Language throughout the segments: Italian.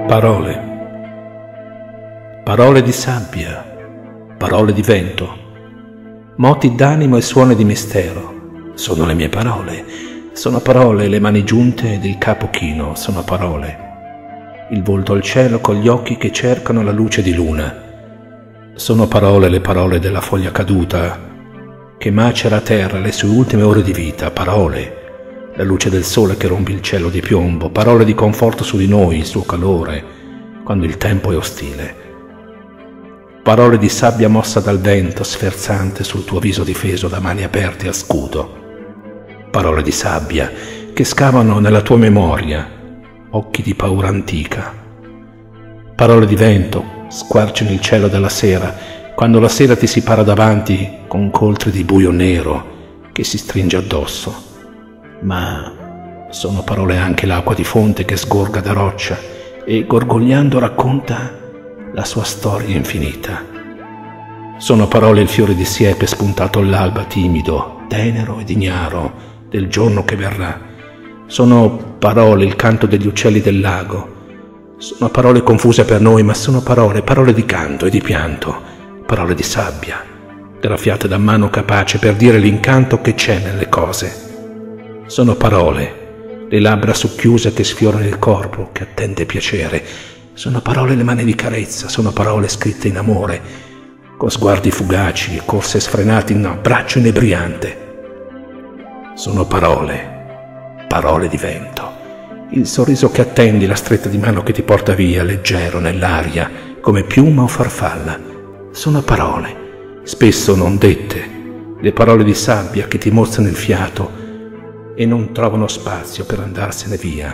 Parole. Parole di sabbia, parole di vento, moti d'animo e suoni di mistero. Sono le mie parole. Sono parole le mani giunte ed il capo chino. Sono parole il volto al cielo con gli occhi che cercano la luce di luna. Sono parole le parole della foglia caduta che macera a terra le sue ultime ore di vita. Parole la luce del sole che rompe il cielo di piombo. Parole di conforto su di noi, il suo calore quando il tempo è ostile. Parole di sabbia mossa dal vento sferzante sul tuo viso difeso da mani aperte a scudo. Parole di sabbia che scavano nella tua memoria, occhi di paura antica. Parole di vento, squarci nel cielo della sera, quando la sera ti si para davanti con coltri di buio nero che si stringe addosso. Ma sono parole anche l'acqua di fonte che sgorga da roccia e gorgogliando racconta la sua storia infinita. Sono parole il fiore di siepe spuntato all'alba timido, tenero ed ignaro del giorno che verrà. Sono parole il canto degli uccelli del lago. Sono parole confuse per noi, ma sono parole di canto e di pianto, parole di sabbia, graffiate da mano capace per dire l'incanto che c'è nelle cose. Sono parole, le labbra socchiuse che sfiorano il corpo, che attende piacere. Sono parole le mani di carezza, sono parole scritte in amore, con sguardi fugaci e corse sfrenate in un abbraccio inebriante. Sono parole di vento, il sorriso che attendi, la stretta di mano che ti porta via, leggero nell'aria, come piuma o farfalla. Sono parole, spesso non dette, le parole di sabbia che ti mozzano il fiato e non trovano spazio per andarsene via.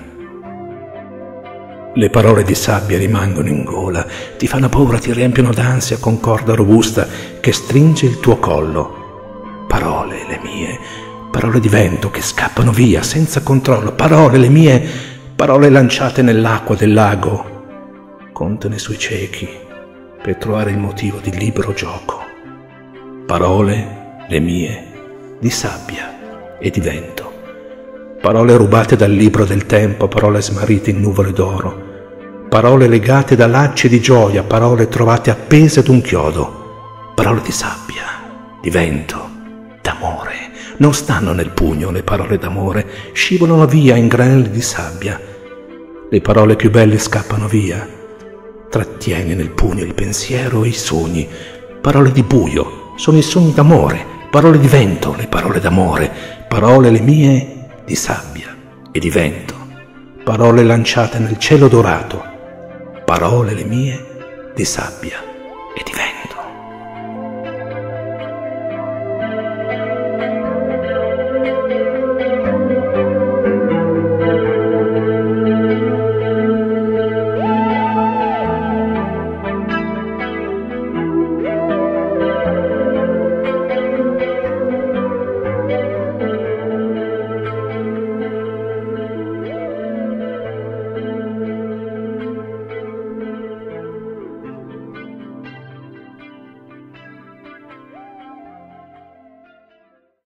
Le parole di sabbia rimangono in gola, ti fanno paura, ti riempiono d'ansia con corda robusta che stringe il tuo collo. Parole, le mie, parole di vento che scappano via senza controllo. Parole, le mie, parole lanciate nell'acqua del lago. Contano i suoi ciechi per trovare il motivo di libero gioco. Parole, le mie, di sabbia e di vento. Parole rubate dal libro del tempo, parole smarrite in nuvole d'oro, parole legate da lacci di gioia, parole trovate appese ad un chiodo, parole di sabbia, di vento, d'amore. Non stanno nel pugno le parole d'amore, scivolano via in granelli di sabbia. Le parole più belle scappano via, trattieni nel pugno il pensiero e i sogni. Parole di buio, sono i sogni d'amore, parole di vento, le parole d'amore, parole le mie di sabbia e di vento, parole lanciate nel cielo dorato, parole le mie di sabbia e di vento.